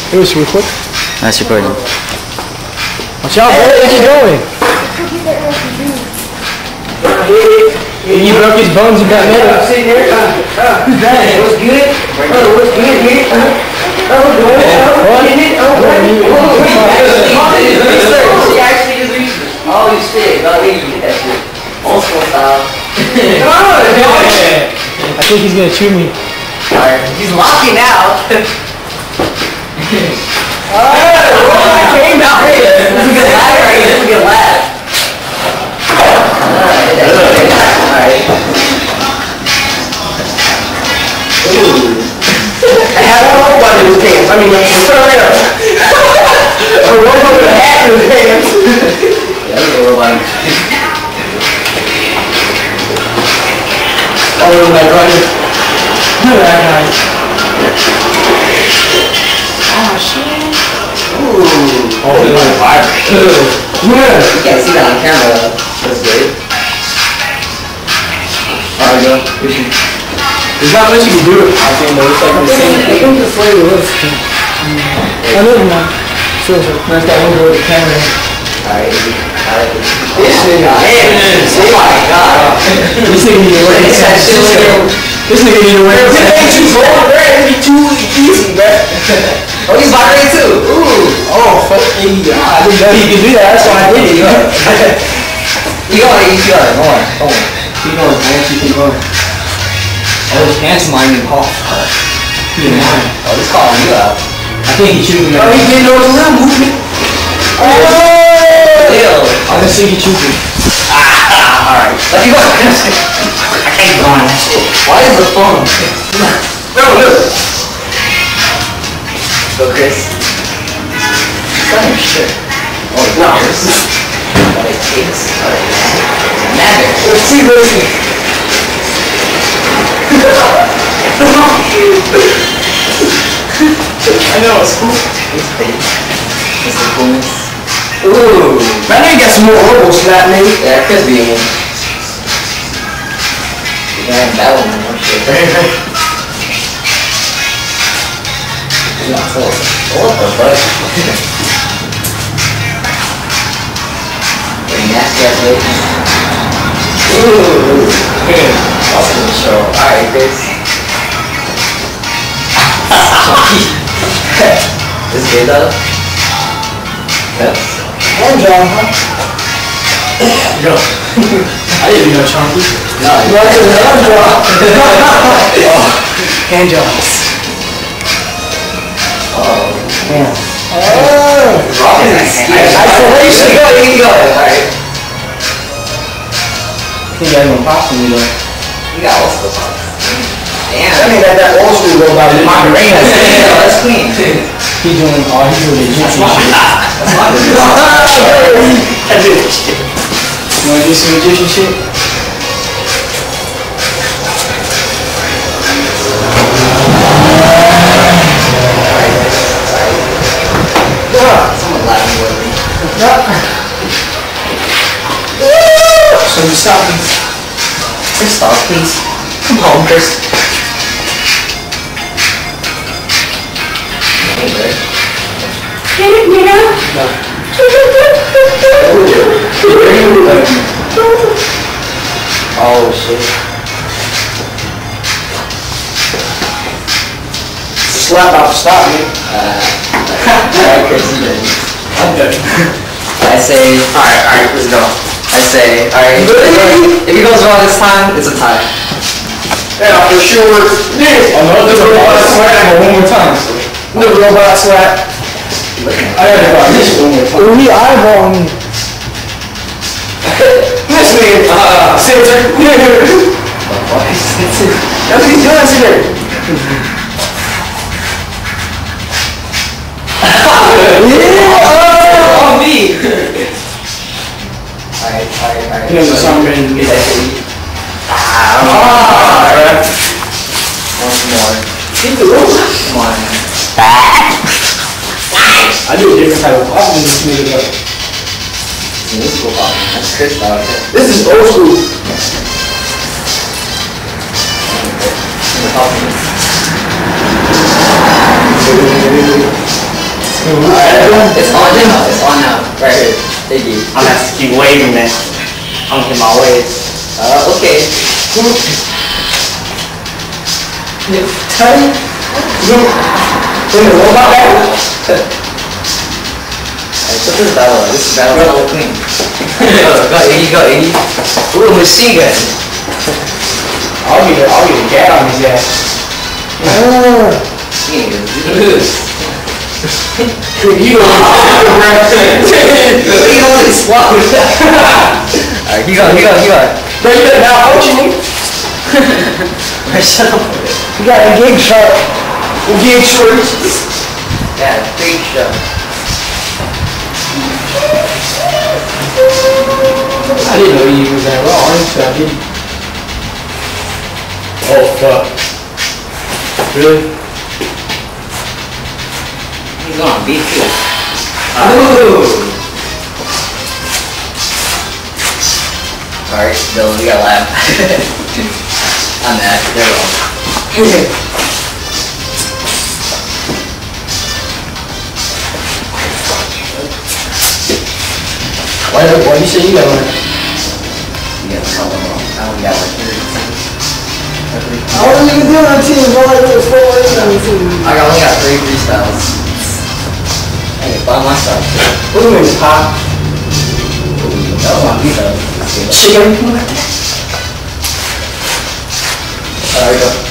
It was real quick. Nice recording. Watch out, bro. Where you going? You broke his bones, you got metal. I'm sitting here. Who's that? What's good? What's good here? Oh, shit. No, we can get that shit. Old school style. I think he's gonna chew me. Alright, he's locking out. Alright, came out. This is a good laugh right here. This is a good laugh. Alright. Ooh. I had a robot in his pants. I mean, turn it up. A robot with a hat in his pants. Yeah, that's a robot in his pants. Oh, my God. Oh, shit. Ooh. Oh, it's like vibrate. Yeah. You can't see that on camera. That's good. Alright, go. There's not much you can do with Poppin, but it's like the same. I think the flavor was. I know one. So, nice that one go with the camera. Alright. This nigga. Oh my God. This nigga need to wear it. This nigga need to wear it. This ain't too cold, bro. It'd be too easy, bro. Oh, he's vibrating too. Ooh. Oh, fuck Iggy. I didn't know he could do that. That's why I did it. You got it. Go on. Keep going, man. Keep going. Oh, his pants lining off. He didn't mind. Oh, he's calling you out. I think he chewed me. Oh, he didn't know it was around movement. Oh! Ew. I'm gonna see you chewed me. Alright. Let me go. I can't go on that shit. Why is the phone? No, look. Go, Chris. It's not your shirt. Oh, it's not yours. Oh, it takes. Matter. Let's see this. I know, it's cool. It's fake. It's the coolness. Ooh. Man, I got some more robo slap, maybe. Yeah, it could be. Yeah, that one more shit. Yeah, so, what the fuck? Pretty nasty ass lady. Ooh. That's gonna show. Alright, Chris. This good though? Yes. Hand job, huh? Yo. I didn't know chunky. No, you want to hand job? Hand jobs. Oh. Man. Oh. Isolation. You go. Alright. You got even Poppin, you know. You got all the pops. Damn. I mean, that old school robot in my brain. That's clean. He's doing the jiu-jitsu shit. That's my You wanna do some magician shit? Someone laughing with me. So you stop me. Chris, stop, please. Come home, Chris. Hey, Greg. No. Oh, shit. Slap out, stop me. Alright, Chris, you done. I'm done. I say, alright, let's go. I say, alright, if it goes wrong this time, it's a tie. Yeah, for sure. Another robot slap one more time. Another robot slap. I gotta go this one more time. We eyeball me. This nigga, Center. That's what he's doing, Center. Yeah! Oh, me! Alright. You know, something. Get that shit. Once more. Get the robot. Come on. I do a different type of pop than this nigga though. This is cool pop. That's Chris style. This is old school. The pop. It's on now. It's on now. Right here. Iggy. I'm gonna have to keep waving it. I'm gonna hit my waves. Okay. Teddy? In the robot battle? Alright, put this battle on. This is battle level clean. Go Iggy, go Iggy. Ooh, machine gun. I'll get a gat on his ass. You only swallowed that. Alright, keep going. Bro, you better not approach me. Shut up. You got a gig shark. A gig short. Yeah, big shot. I didn't know you was that raw, so I didn't. Oh, fuck. Really? He's going on beat too. Ooh. Alright, Dylan, we gotta laugh. I'm mad. There we go. Why you say you got one? You got the problem wrong. I only got like 30. I wasn't even doing on team, all I did was 4 on the team. I only got 3 freestyles. Hey, by myself. What do you mean, pop? That was my beat up. Chicken? Alright, go.